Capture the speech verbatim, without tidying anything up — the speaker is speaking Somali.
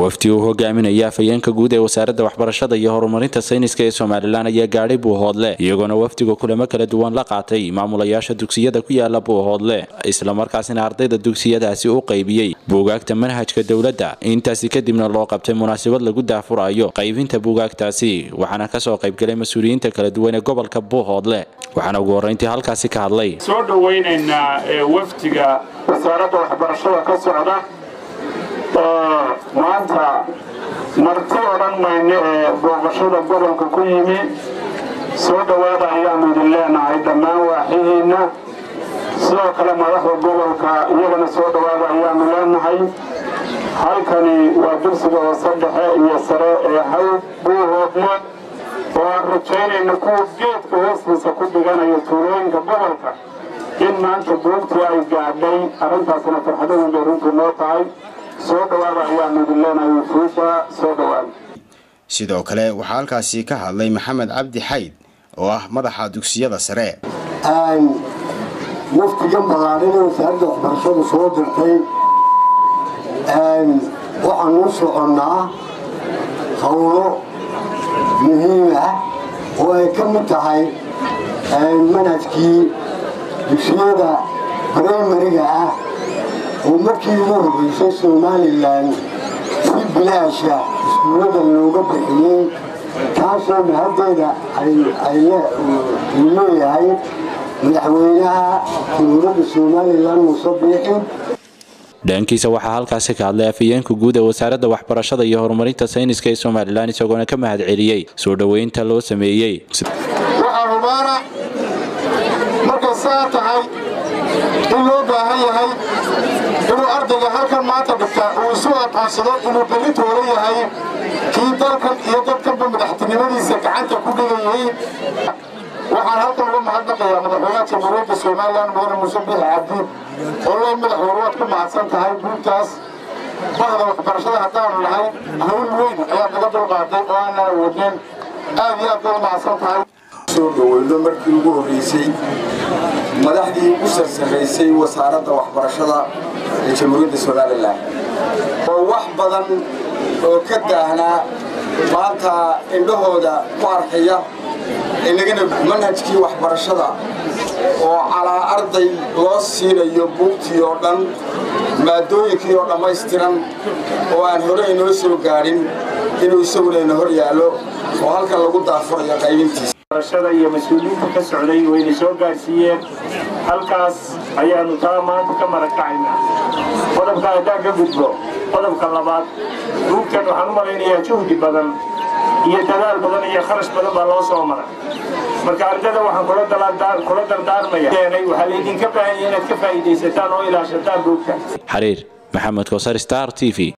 wafdi uu hogaaminaya afayeenka guud ee wasaaradda waxbarashada iyo horumarinta sayniska ee Soomaaliland ayaa gaadhay Buuhoodle iyagoo wafdiga kulamo kala duwan la qaatay maamulayaasha dugsiyada ku yaala Buuhoodle isla markaasina ardayda dugsiyadaasi u qaybiyay buugaagta manhajka dawladda intaasi kadibna loo qabtay munaasabad lagu daafurayo qaybinta buugaagtaasi waxaana ka soo qayb galay mas'uuliyiinta kala duwan ee gobolka Buuhoodle waxaana ugu horeyntii halkaasi ka hadlay soo dhaweynayna wafdiga wasaaradda waxbarashada ka socda maanta marti oran mayne booqashada gobolka ku yimi soo dhawaada ayaanu idin leenahay dhammaan waaxihiina sidoo kale madaxda gobolka iyagana soo dhawaada ayaanu leenahay halkani waa dugsiga hoose dhexe iyo sare ee hay Buuhoodle oo aan rajaynayno kuwa geedka hoostiisa ku dhiganayo tuulooyinka gobolka in maanta buugtii ay gaadhay arrintaasina farxado weyn bay runtii noo tahay soo dhawaada ayaanu idin leenahay fuusa soo dhawaada sidoo kale waxaa halkaasi ka hadlay Maxamed Cabdi Xayd oo ah madaxa dugsiyada sare aan wafdigan balaarin wasaaradda waxbarashada soo dirtay aan waxaan u soconaa hawlo muhiim ah oo ay ka mid tahay manhajkii dugsiyada primariga ah oo markii ugu horreysay Somaliland si bilaasha iskuulada looga bixiyay taasoo hadda ay leeyahay madaxweynaha dowladda Somaliland Musabbixin dhankiisa waxaa halkaasi ka hadlay afayeenka guud ee wasaaradda waxbarashada iyo horumarinta sayniska ee Soomaaliland isagoo ka mahad celiyay soo dhaweynta loo sameeyay waxaan rumaana marka saatahay in loo baahan yahay inuu ardayga halkan maanta dhigta uu soo aqoonsado inuu bari toolo yahay kii dalkan iyo dadkanba madaxtinimadiisa gacanta ku dhigayay waxaan halkan uga mahadnaqayaa madaxweynaha jamhuuriyadda Soomaaliland mudane Muuse Biixi Cabdi oo loo madaxweyne waad ku mahadsan tahay buugtaas bahda waxbarashada haddaanu nahay hawl weyn ayaa naga dulqaaday oo aanan awoodin aad iyo aad baad mahadsan tahay soo dhaweyno markii ugu horreysay madaxdii ugu sarsareysay wasaaradda waxbarashada ee jamhuuriyadda Soomaaliland oo wax badan oo ka daahnaa maanta indhahooda ku arkaya inagana manhajkii waxbarashada oo calaa arday loo siinayo buugtii oo dhan maadooyinkii oo dhammaystiran oo aan hore inoo soo gaadhin inuu isaguna ina hor yaalo oo halkan lagu daafurayo qaybintiisa waxbarashada iyo mas'uuliyiinta ka socday wayna soo gaarsiiyeen halkaas ayaanu taa maanta ka marakacaynaa qodobka haddaan ka gudbo qodobka labaad buugtan waxaan u malaynayaa juhdi badan iyo dadaal badan iyo kharash badan baa loo soo maray marka ardayda waxaan kula dardaarmayaa waxaa laydinka baahan yahay inaad ka faa'iidaysataan oo ilaashataan buugta xariir maxamed Koosar Star T V